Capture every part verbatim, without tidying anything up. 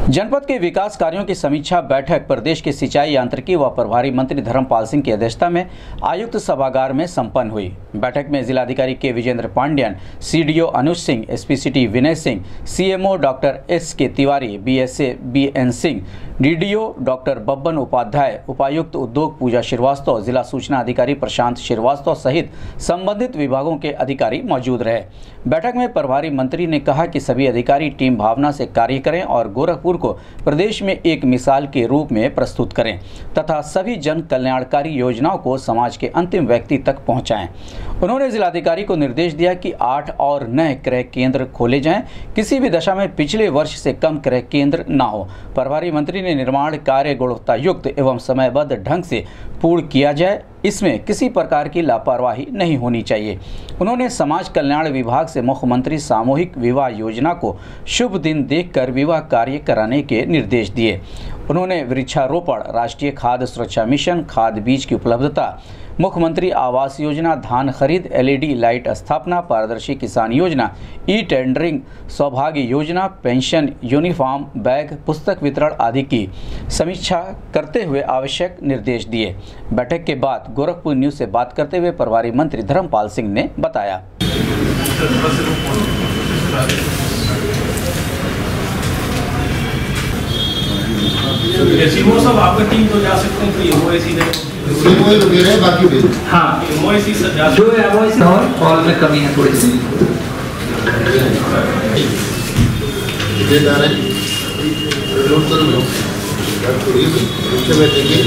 जनपद के विकास कार्यों की समीक्षा बैठक प्रदेश के सिंचाई यांत्रिकी व प्रभारी मंत्री धर्मपाल सिंह की अध्यक्षता में आयुक्त सभागार में संपन्न हुई। बैठक में जिलाधिकारी K Vijendra Pandian, CDO Anuj Singh, SP city Vinay Singh, CMO doctor S K Tiwari, BSA B N Singh, DDO doctor Babban Upadhyay, उपायुक्त उद्योग पूजा श्रीवास्तव, जिला सूचना अधिकारी प्रशांत श्रीवास्तव सहित संबंधित विभागों के अधिकारी मौजूद रहे। बैठक में प्रभारी मंत्री ने कहा कि सभी अधिकारी टीम भावना से कार्य करें और गोरखपुर को प्रदेश में एक मिसाल के रूप में प्रस्तुत करें तथा सभी जन कल्याणकारी योजनाओं को समाज के अंतिम व्यक्ति तक पहुंचाएं। उन्होंने जिलाधिकारी को निर्देश दिया कि आठ और नए क्रय केंद्र खोले जाएं। किसी भी दशा में पिछले वर्ष से कम क्रय केंद्र न हो। प्रभारी मंत्री ने निर्माण कार्य गुणवत्ता युक्त एवं समयबद्ध ढंग से पूर्ण किया जाए, इसमें किसी प्रकार की लापरवाही नहीं होनी चाहिए। उन्होंने समाज कल्याण विभाग से मुख्यमंत्री सामूहिक विवाह योजना को शुभ दिन देखकर विवाह कार्य कराने के निर्देश दिए। उन्होंने वृक्षारोपण, राष्ट्रीय खाद्य सुरक्षा मिशन, खाद बीज की उपलब्धता, मुख्यमंत्री आवास योजना, धान खरीद, एलईडी लाइट स्थापना, पारदर्शी किसान योजना, ई टेंडरिंग, सौभाग्य योजना, पेंशन, यूनिफॉर्म, बैग, पुस्तक वितरण आदि की समीक्षा करते हुए आवश्यक निर्देश दिए। बैठक के बाद गोरखपुर न्यूज से बात करते हुए प्रभारी मंत्री धर्मपाल सिंह ने बताया। वो सब आपका टीम तो जा सकते हैं, तो ये वो ऐसी वो तो मेरे बाकी भी हाँ वो ऐसी जो है वो ऐसी और कॉल में कमी है थोड़ी सी। ये जा रहे हैं लोग तो लोग उससे बैठेंगे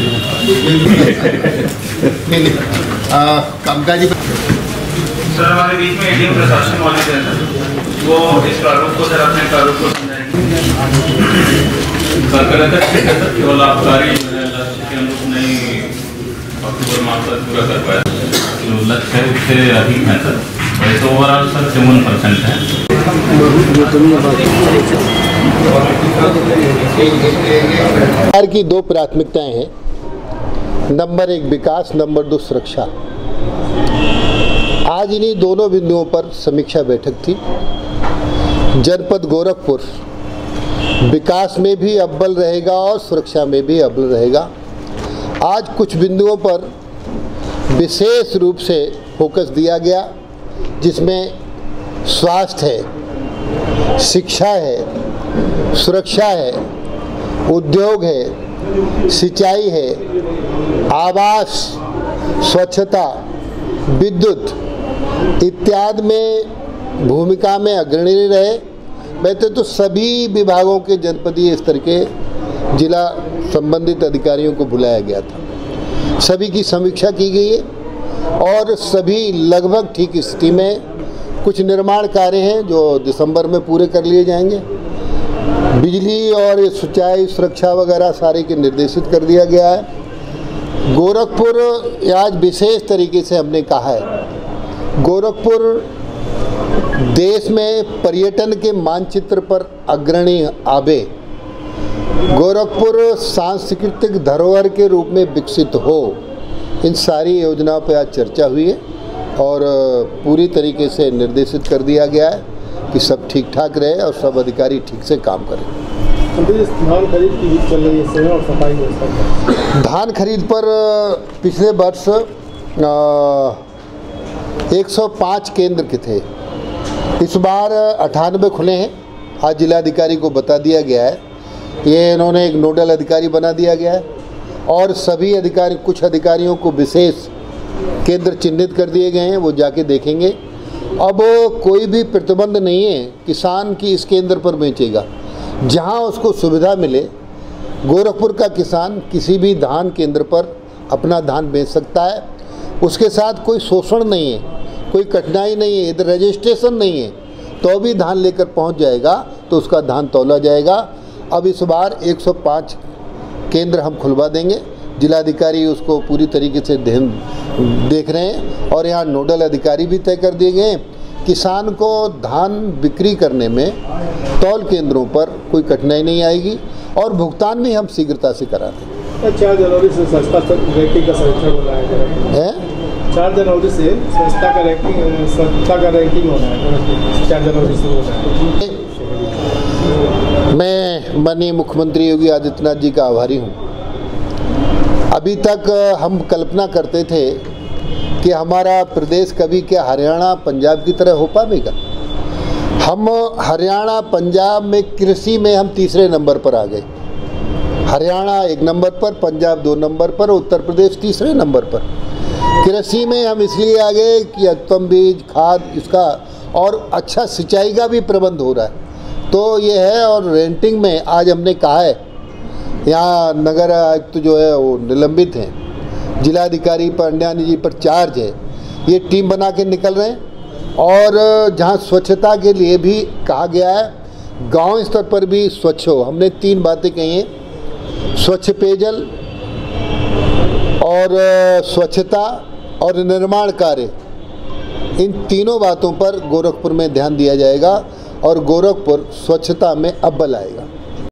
नहीं नहीं कामकाजी सर हमारे बीच में एडीएम प्रशासन वाले थे सर, वो इस प्रारूप को सर अपने प्रारूप को समझाएंगे। सर केवल लाभकारी लक्ष्य के अनुरूप नहीं अक्टूबर माह तक पूरा कर पाया, जो लक्ष्य है उससे अधिक है सर। वैसे ओवरऑल सर चौवन परसेंट है। सरकार की दो प्राथमिकताएं हैं, नंबर एक विकास, नंबर दो सुरक्षा। आज इन्हीं दोनों बिंदुओं पर समीक्षा बैठक थी। जनपद गोरखपुर विकास में भी अव्वल रहेगा और सुरक्षा में भी अव्वल रहेगा। आज कुछ बिंदुओं पर विशेष रूप से फोकस दिया गया, जिसमें स्वास्थ्य है, शिक्षा है, सुरक्षा है, उद्योग है, सिंचाई है, आवास, स्वच्छता, विद्युत इत्यादि में भूमिका में अग्रणी रहे। वैसे तो सभी विभागों के जनपदीय स्तर के जिला संबंधित अधिकारियों को बुलाया गया था, सभी की समीक्षा की गई है और सभी लगभग ठीक स्थिति में। कुछ निर्माण कार्य हैं जो दिसंबर में पूरे कर लिए जाएंगे। बिजली और सिंचाई, सुरक्षा वगैरह सारे के निर्देशित कर दिया गया है। गोरखपुर आज विशेष तरीके से हमने कहा है, गोरखपुर देश में पर्यटन के मानचित्र पर अग्रणी आवे, गोरखपुर सांस्कृतिक धरोहर के रूप में विकसित हो। इन सारी योजनाओं पर आज चर्चा हुई है और पूरी तरीके से निर्देशित कर दिया गया है कि सब ठीक ठाक रहे और सब अधिकारी ठीक से काम करें। धान खरीद की चल रही है और सफाई व्यवस्था। धान खरीद पर पिछले वर्ष एक सौ पाँच केंद्र के थे, इस बार अठानवे खुले हैं। आज जिलाधिकारी को बता दिया गया है, ये इन्होंने एक नोडल अधिकारी बना दिया गया है और सभी अधिकारी, कुछ अधिकारियों को विशेष केंद्र चिन्हित कर दिए गए हैं, वो जाके देखेंगे। अब कोई भी प्रतिबंध नहीं है किसान की इस केंद्र पर बेचेगा, जहां उसको सुविधा मिले। गोरखपुर का किसान किसी भी धान केंद्र पर अपना धान बेच सकता है, उसके साथ कोई शोषण नहीं है, कोई कठिनाई नहीं है, इधर रजिस्ट्रेशन नहीं है, तो भी धान लेकर पहुंच जाएगा तो उसका धान तौला जाएगा। अब इस बार एक सौ पाँच केंद्र हम खुलवा देंगे, जिलाधिकारी उसको पूरी तरीके से ध्यान देख रहे हैं और यहाँ नोडल अधिकारी भी तय कर दिए गए। किसान को धान बिक्री करने में तौल केंद्रों पर कोई कठिनाई नहीं आएगी और भुगतान भी हम शीघ्रता से करा देंगे। चार जनवरी से संस्था रैंकिंग का समीक्षा हो रहा है, चार जनवरी से संस्था का रैंकिंग संस्था का रैंकिंग होना है, चार जनवरी से हो रहा है। मैं माननीय मुख्यमंत्री योगी आदित्यनाथ जी का आभारी हूँ। अभी तक हम कल्पना करते थे कि हमारा प्रदेश कभी क्या हरियाणा पंजाब की तरह हो पाएगा। हम हरियाणा पंजाब में कृषि में हम तीसरे नंबर पर आ गए। हरियाणा एक नंबर पर, पंजाब दो नंबर पर, उत्तर प्रदेश तीसरे नंबर पर। कृषि में हम इसलिए आ गए कि उत्तम बीज, खाद इसका और अच्छा सिंचाई का भी प्रबंध हो रहा है, तो ये है। और रेंटिंग में आज हमने कहा है, यहाँ नगर आयुक्त तो जो है वो निलंबित हैं, जिलाधिकारी पांड्यानी जी पर चार्ज है, ये टीम बना के निकल रहे हैं। और जहाँ स्वच्छता के लिए भी कहा गया है, गांव स्तर पर भी स्वच्छ हो। हमने तीन बातें कही हैं, स्वच्छ पेयजल और स्वच्छता और निर्माण कार्य, इन तीनों बातों पर गोरखपुर में ध्यान दिया जाएगा और गोरखपुर स्वच्छता में अव्वल आएगा।